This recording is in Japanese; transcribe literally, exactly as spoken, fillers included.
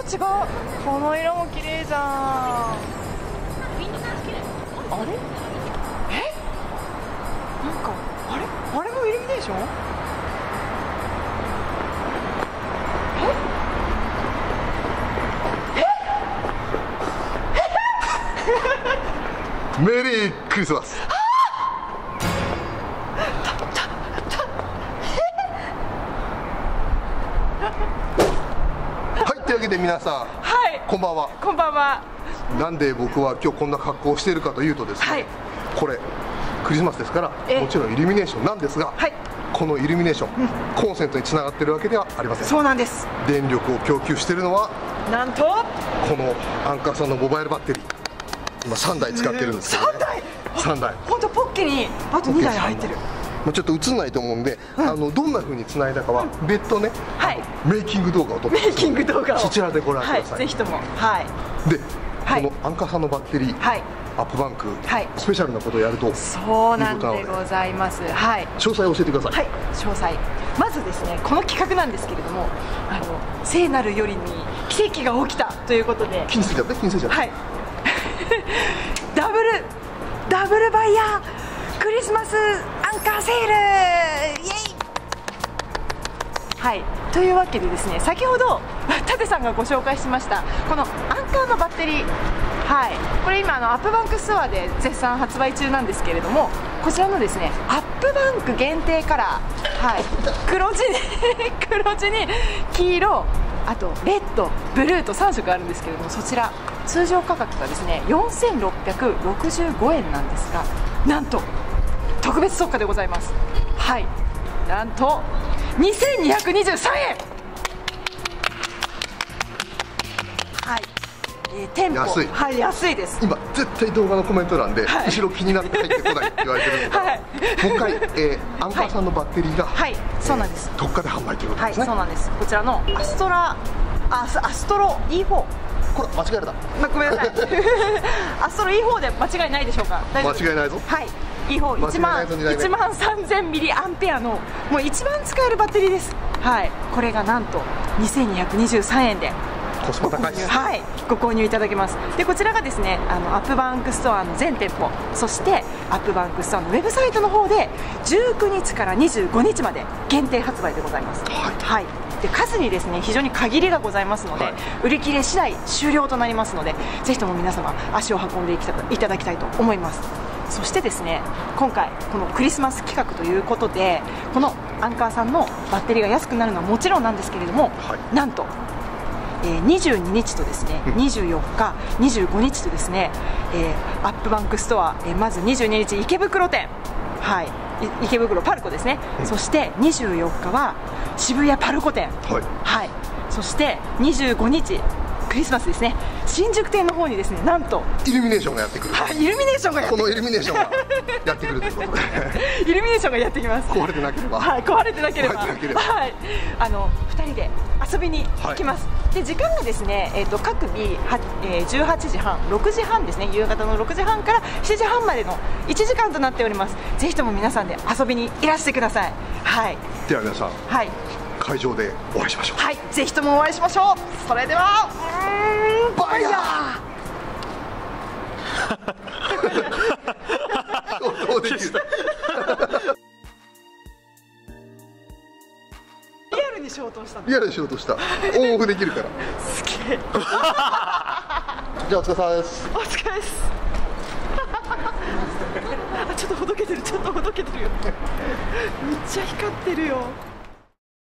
違う。この色も綺麗じゃん。あれ？え？なんかあれ？あれもイルミネーション？ メリークリスマス。はい、というわけで皆さん、はい、こんばんは。 こんばんは。 なんで僕は今日こんな格好をしているかというとですね、はい、これクリスマスですからもちろんイルミネーションなんですが、はい、このイルミネーション、うん、コンセントにつながっているわけではありません。 そうなんです。 電力を供給しているのはなんとこのアンカーさんのモバイルバッテリー、今さんだい使ってるんですけどね。さんだいさんだい本当ポッケにあとにだい入ってる。 まあちょっと映んないと思うんで、うん、あのどんな風に繋いだかは別途ね、はい、メイキング動画を撮ってメイキング動画をそちらでご覧ください。 はい、ぜひとも。はい。 で、はい、このアンカーさんのバッテリー、はい、アップバンク、はい、スペシャルなことをやるとそうなんでございます。はい。 詳細を教えてください。 はい。詳細。まずですね、この企画なんですけれども、あの聖なる夜に奇跡が起きたということで。 気にするじゃんね、気にするじゃん。 はい。ダブルダブルバイヤークリスマスアンカーセールイエイ。はい、というわけでですね、先ほど舘さんがご紹介しましたこのアンカーのバッテリー、はい、これ今あのアップバンクストアで絶賛発売中なんですけれども、こちらのですねアップバンク限定カラー、はい、黒地に黒地に黄色、あとレッド、ブルーとさんしょくあるんですけれども、そちら通常価格がですねよんせんろっぴゃくろくじゅうごえんなんですが、なんと特別特価でございます。はい、なんとにせんにひゃくにじゅうさんえん。はい、えー、店舗安い。 はい、安いです。 今絶対動画のコメント欄で、はい、後ろ気になって入ってこないって言われてるので、はい、もう一回、えー、アンカーさんのバッテリーが、はい、そうなんです、えー、特価で販売ということですね。 はい、そうなんです。こちらのアストラアスアストロ イーフォー、 これ間違えた、 ま、ごめんなさいアストロ イーフォー で間違いないでしょうか。 間違いないぞ。 はい、イーフォー いちまんさんぜんミリアンペアのもう一番使えるバッテリーです。はい、これがなんとにせんにひゃくにじゅうさんえんでコスパ高いです。 はい、ご購入いただけます。でこちらがですね、あのアップバンクストアの全店舗、そしてアップバンクストアのウェブサイトの方でじゅうくにちからにじゅうごにちまで限定発売でございます。はい、はい、で数にですね非常に限りがございますので、はい、売り切れ次第終了となりますので、ぜひとも皆様足を運んでいただきたいと思います。そしてですね、今回このクリスマス企画ということで、このアンカーさんのバッテリーが安くなるのはもちろんなんですけれども、はい、なんと、えー、にじゅうににちとですね、にじゅうよっか、にじゅうごにちとですね、えー、アップバンクストア、えー、まずにじゅうににち池袋店、はい、池袋パルコですね、うん、そしてにじゅうよっかは渋谷パルコ店、はい、はい、そしてにじゅうごにちクリスマスですね、新宿店の方にですね、なんとイルミネーションがやってくる。 はい、イルミネーションがやってくる。 このイルミネーションがやってくるということでイルミネーションがやってきます。 壊れてなければ、 はい、壊れてなければ、はい、あのふたりで遊びに来ます。はい、で時間がですね、えー、と各日は、えー、じゅうはちじはん、ろくじはんですね、夕方のろくじはんからしちじはんまでのいちじかんとなっております。ぜひとも皆さんで遊びにいらしてください。はい。 では皆さん、はい、会場でお会いしましょう。 はい、ぜひともお会いしましょう。それでは、うーん、バイヤーどうできるリアルに消灯したの。 リアルに消灯した。オンオフできるから。 すげえじゃあお疲れ様です。 お疲れですあ、ちょっとほどけてる、ちょっとほどけてるよめっちゃ光ってるよ。